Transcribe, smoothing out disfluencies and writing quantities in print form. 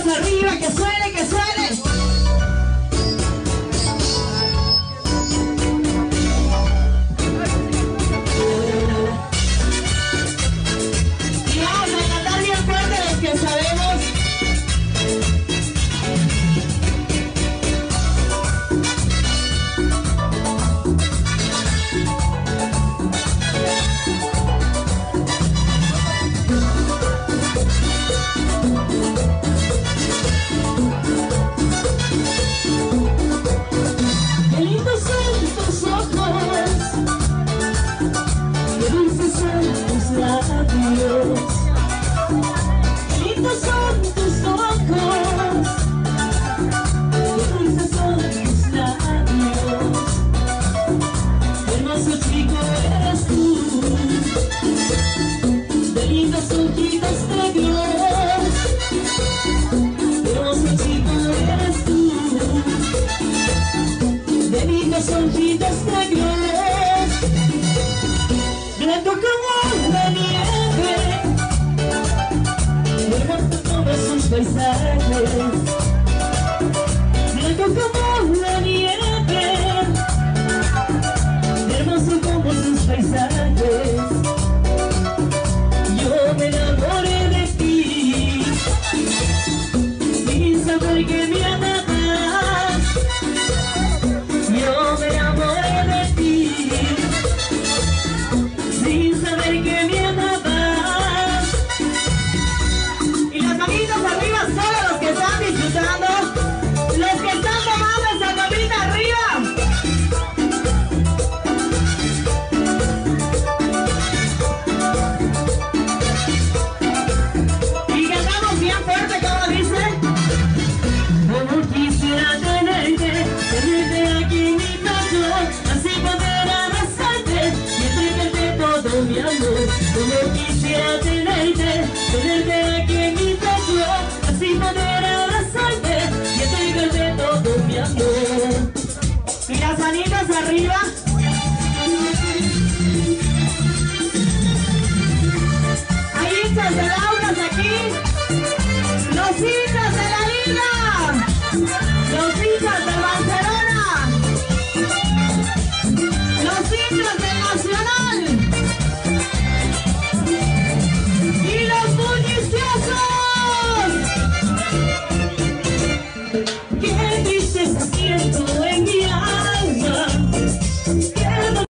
manitos arriba, que suene, que suene. Y vamos a cantar bien fuerte los que sabemos. Ojitos negros, blanco como la nieve, hermoso como sus paisajes, blanco como la nieve, hermoso como sus paisajes. Yo me enamoré de ti, sin saber que me amabas. Yo me enamoré de ti, sin saber que me amabas. Y las manitas arriba, solo los que están disfrutando. Los que están tomando esa copita arriba. Y cantamos bien fuerte, como dice. Como quisiera tenerte aquí en mi pecho, así poder abrazarte y entregarte todo mi amor. Como quisiera tenerte aquí en mi pecho, así poder abrazarte y entregarte todo mi amor. Y las manitas arriba. Hay hinchas de Lauras aquí. Los hinchas.